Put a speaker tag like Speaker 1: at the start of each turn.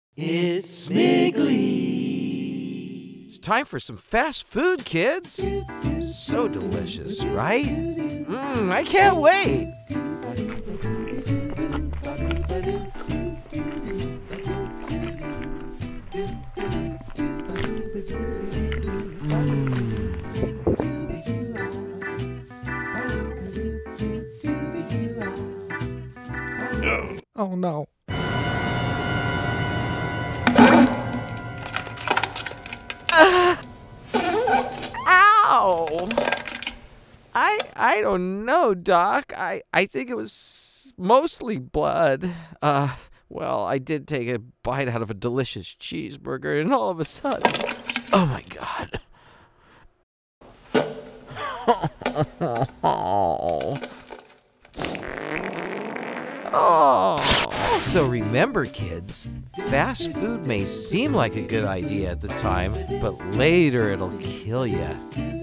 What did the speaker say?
Speaker 1: It's Smigly.
Speaker 2: It's time for some fast food, kids. So delicious, right? I can't wait. Oh no. Ow! I don't know, Doc. I think it was mostly blood. Well, I did take a bite out of a delicious cheeseburger, and all of a sudden, oh my God. Oh. So remember, kids, fast food may seem like a good idea at the time, but later it'll kill you.